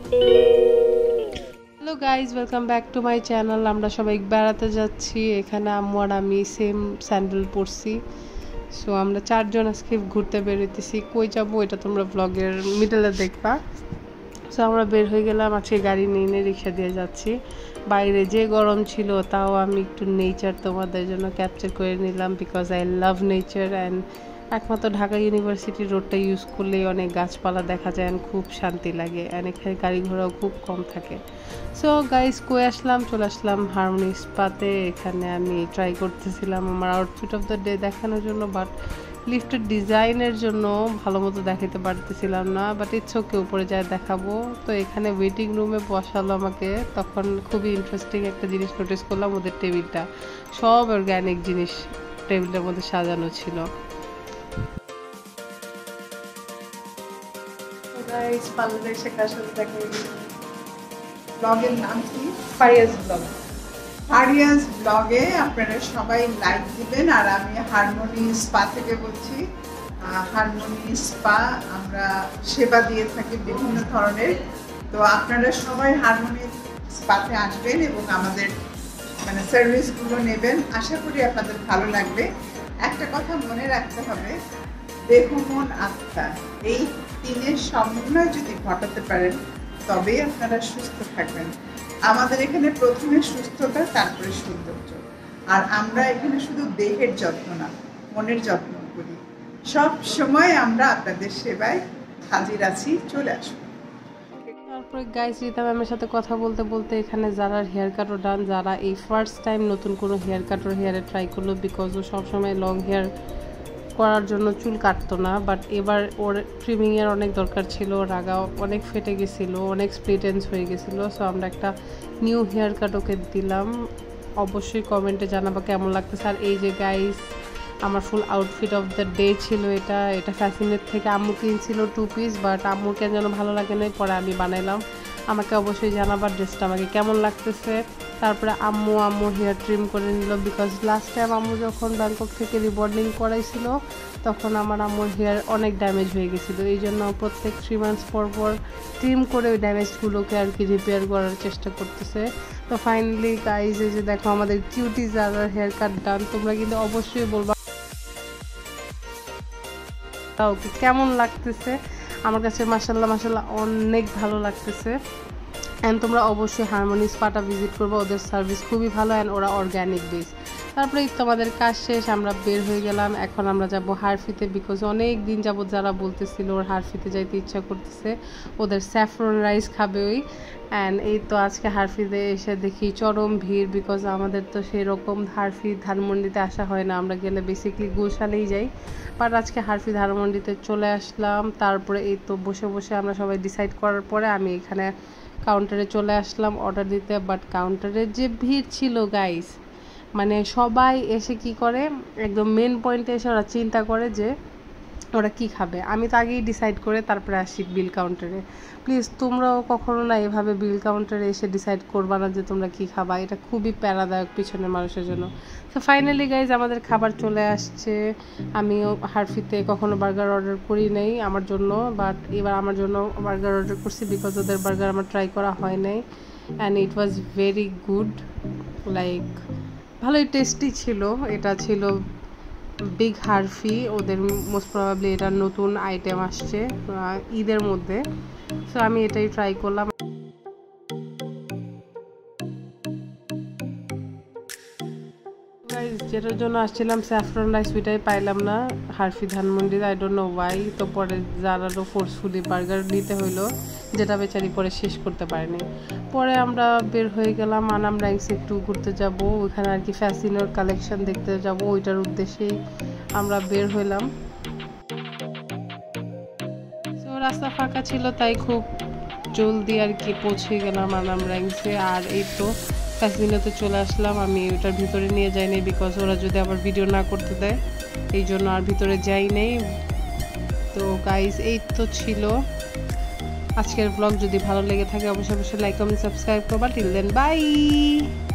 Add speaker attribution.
Speaker 1: Hello guys, welcome back to my channel. আমরা সবাই বেড়াতে যাচ্ছি। এখানে আম্মু আর আমি সেম স্যান্ডেল পরছি। সো আমরা চারজন আজকে ঘুরতে বেরোতেছি। কই যাবো এটা তোমরা ব্লগের মিডলে দেখবা। সো আমরা বের হয়ে গেলাম। আজকে গাড়ি নিয়ে রিক্সা দিয়ে যাচ্ছি। বাইরে যে গরম ছিল তাও আমি একটু নেচার তোমাদের জন্য ক্যাপচার করে নিলাম, because I love nature. And একমাত্র ঢাকা ইউনিভার্সিটি রোডটা ইউজ করলেই অনেক গাছপালা দেখা যায় অ্যান্ড খুব শান্তি লাগে। অ্যান্ড এখানে গাড়ি ঘোড়াও খুব কম থাকে। সো গাইজ চলে আসলাম হারমোনি স্পাতে। এখানে আমি ট্রাই করতেছিলাম আমার আউটফিট অফ দ্য ডে দেখানোর জন্য, বাট লিফটের ডিজাইনের জন্য ভালো মতো দেখাতে পারতেছিলাম না। বাট ইটস ওকে, উপরে যায় দেখাবো। তো এখানে ওয়েটিং রুমে বসালো আমাকে। তখন খুবই ইন্টারেস্টিং একটা জিনিস নোটিস করলাম, ওদের টেবিলটা সব অর্গ্যানিক জিনিস টেবিলটার মধ্যে সাজানো ছিল।
Speaker 2: ব্লগের নাম কি? ফারিয়াজ ব্লগ। ফারিয়াজ ব্লগে আপনারা সবাই লাইক দিবেন। আর আমি হারমোনি স্পা থেকে বলছি। হারমোনি স্পা আমরা সেবা দিয়ে থাকি বিভিন্ন ধরনের। তো আপনারা সবাই হারমোনি স্পাতে আসবেন এবং আমাদের সার্ভিসগুলো নেবেন। আশা করি আপনাদের ভালো লাগবে। একটা কথা মনে রাখতে হবে, দেহ মন আত্মা এই তিনের সমন্বয় যদি ঘটাতে পারেন তবেই আপনারা সুস্থ থাকবেন। আমাদের এখানে প্রথমে সুস্থতা, তারপরে সৌন্দর্য। আর আমরা এখানে শুধু দেহের যত্ন না, মনের যত্ন করি। সব সময় আমরা আপনাদের সেবায় হাজির আছি, চলে আসুন।
Speaker 1: তারপরে গাইস রীতা ম্যামের সাথে কথা বলতে বলতে এখানে যারা হেয়ার কাটও ডান, যারা এই ফার্স্ট টাইম নতুন কোনো হেয়ার কাট ওর হেয়ারে ট্রাই করলো, বিকজ ও সবসময় লং হেয়ার করার জন্য চুল কাটতো না। বাট এবার ওর ট্রিমিংয়ের অনেক দরকার ছিল, ওর আগা অনেক ফেটে গেছিলো, অনেক স্প্লিট এন্ডস হয়ে গেছিলো। সো আমরা একটা নিউ হেয়ার কাট ওকে দিলাম। অবশ্যই কমেন্টে জানাবো কেমন লাগতেছে। আর এই যে গাইস আমার full outfit of the day ছিল এটা ফ্যাশনের থেকে আম্মু কিনছিল 2 পিস, বাট আম্মুর কেন যেন ভালো লাগে না, পরে আমি বানাইলাম। আমাকে অবশ্যই জানাবার ড্রেসটা আমাকে কেমন লাগতেছে। তারপরে আম্মু হেয়ার ট্রিম করে নিল, বিকজ লাস্ট টাইম আম্মু যখন ব্যাংকক থেকে রিবন্ডিং করাইছিল তখন আমার আম্মুর হেয়ার অনেক ড্যামেজ হয়ে গেছিলো। এই জন্য প্রত্যেক 3 মান্থস পর ট্রিম করে ওই ড্যামেজগুলোকে আর কি রিপেয়ার করার চেষ্টা করতেছে। তো ফাইনালি গাইজ এই যে দেখো আমাদের কিউটি যারা হেয়ার কাট ডান। তোমরা কিন্তু অবশ্যই বলবা ওকে কেমন লাগতেছে। আমার কাছে মাশাল্লাহ অনেক ভালো লাগতেছে। অ্যান্ড তোমরা অবশ্যই হারমোনি স্পাটা ভিজিট করবো, ওদের সার্ভিস খুবই ভালো অ্যান্ড ওরা অর্গ্যানিক বেস। তারপরে তো আমাদের কাজ শেষ, আমরা বের হয়ে গেলাম। এখন আমরা যাব হারফিতে, বিকজ অনেক দিন যাবত যারা বলতেছিল ওর হারফিতে যাইতে ইচ্ছা করতেছে, ওদের স্যাফরন রাইস খাবে ওই। অ্যান্ড এই তো আজকে হারফিতে এসে দেখি চরম ভিড়, বিকজ আমাদের তো সেরকম হারফি ধানমন্ডিতে আসা হয় না, আমরা গেলে বেসিকলি গুলশানেই যাই। বাট আজকে হারফি ধানমন্ডিতে চলে আসলাম। তারপরে এই তো বসে আমরা সবাই ডিসাইড করার পরে আমি এখানে কাউন্টারে চলে আসলাম অর্ডার দিতে। বাট কাউন্টারের যে ভিড় ছিল গাইস, মানে সবাই এসে কি করে একদম মেন পয়েন্টে এসে ওরা চিন্তা করে যে ওরা কি খাবে। আমি তো আগেই ডিসাইড করে তারপরে আসি বিল কাউন্টারে। প্লিজ তোমরাও কখনো না এভাবে বিল কাউন্টারে এসে ডিসাইড করবা না যে তোমরা কি খাবা, এটা খুবই প্যারাদায়ক পিছনের মানুষের জন্য। তো ফাইনালি গাইজ আমাদের খাবার চলে আসছে। আমিও হারফিতে কখনো বার্গার অর্ডার করি নাই আমার জন্য, বাট এবার আমার জন্য বার্গার অর্ডার করছি, বিকজ ওদের বার্গার আমার ট্রাই করা হয় নাই। And it was very good, like ভালোই টেস্টি ছিল। এটা ছিল বিগ হারফি, ওদের মোস্ট প্রবাবলি এটা নতুন আইটেম আসছে ঈদের মধ্যে। সো আমি এটাই ট্রাই করলাম। যেটার জন্য আসছিলাম স্যাফরন রাইস, ওইটাই পাইলাম না হারফি ধানমন্ডিতে, আই ডোন্ট নো ওয়াই। তো পরে যারারও ফোর্সফুলি বার্গার নিতে হইলো, যেটা বেচারি পরে শেষ করতে পারেনি। পরে আমরা বের হয়ে গেলাম আনাম রাইংসে একটু ঘুরতে যাব, ওইখানে আর কি ফ্যাশনের কালেকশন দেখতে যাব, ওইটার উদ্দেশ্যেই আমরা বের হইলাম। তো রাস্তা ফাঁকা ছিল তাই খুব জলদি আর কি পৌঁছে গেলাম আনাম রাইংসে। আর এই তো ফ্যাসিনোতে চলে আসলাম। আমি ওটার ভিতরে নিয়ে যাইনি, বিকজ ওরা যদি আবার ভিডিও না করতে দেয়, এই জন্য আর ভিতরে যাই নাই। তো গাইজ এই তো ছিল আজকের ব্লগ। যদি ভালো লেগে থাকে অবশ্যই লাইক কমেন্ট সাবস্ক্রাইব করবা। Till then by.